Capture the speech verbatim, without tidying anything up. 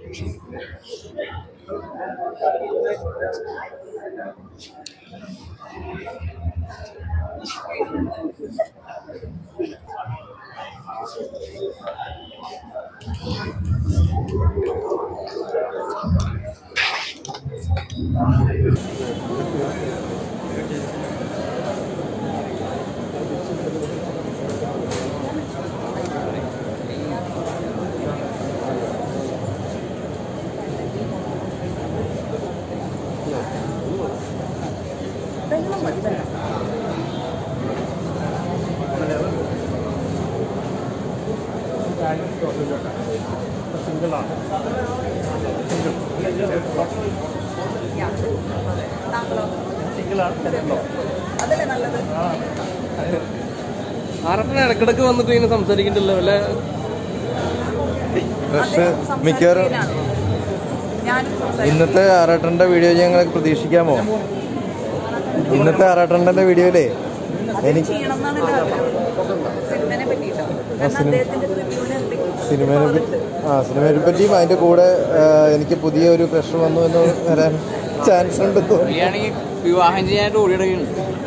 ആറപ്പന ഇടക്കിടക്ക് വന്നിട്ട് ഇങ്ങനെ സംസാരിക്കണ്ടല്ലോ അല്ലെ? മിക്കവാറും ഇന്നത്തെ ആറാട്ടന്റെ വീഡിയോ ഞങ്ങൾ പ്രതീക്ഷിക്കാമോ? ഇന്നത്തെ ആറാട്ടന്റെ വീഡിയോയിലേ എനിക്ക് സിനിമയെ ആ സിനിമയെ പറ്റിയും അതിന്റെ കൂടെ എനിക്ക് പുതിയ ഒരു പ്രഷർ വന്നു എന്ന് വരാൻ ചാൻസ് ഉണ്ട്. വിവാഹം ചെയ്യാനായിട്ട് ഓടിയിടുകയാണ്.